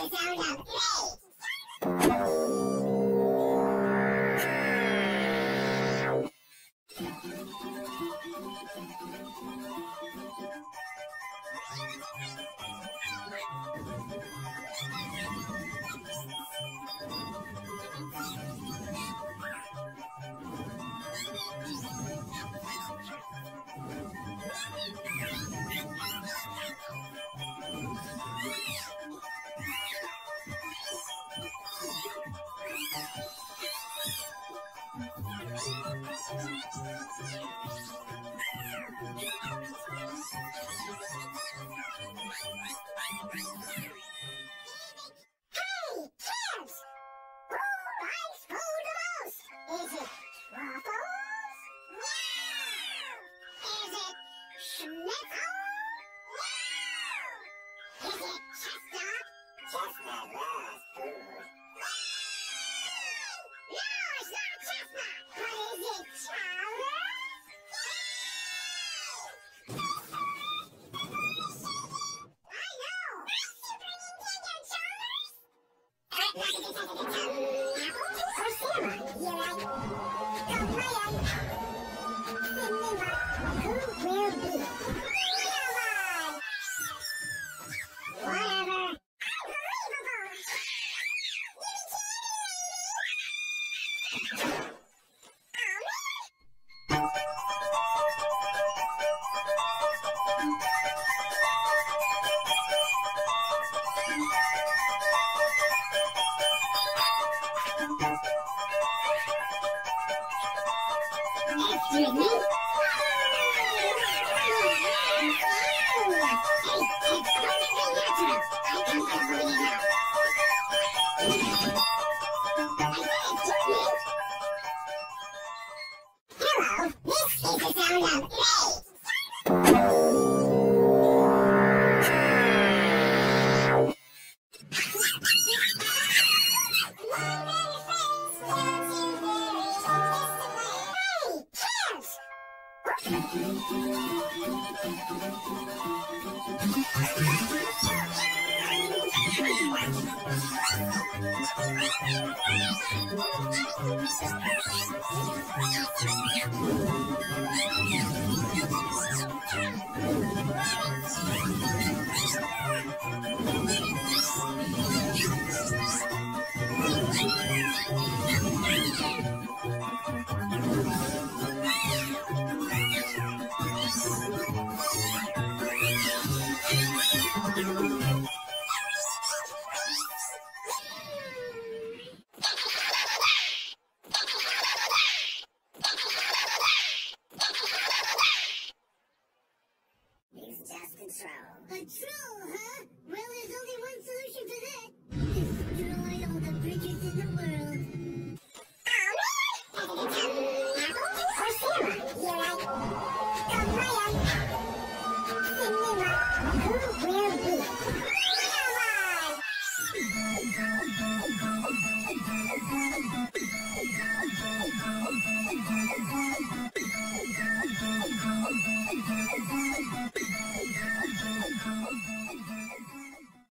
the sound of three. Hey, kids! Who likes food the most? Is it waffles? No! Is it schnitzel? No! Is it chestnut? Chestnut loves food. No, it's not chestnut. But is it chowder? I know. Excuse me? It's perfectly natural. I come to bring it out. Hello, this is the sound of three. Control, huh? Well, there's only one solution for that. Destroy all the bridges in the world.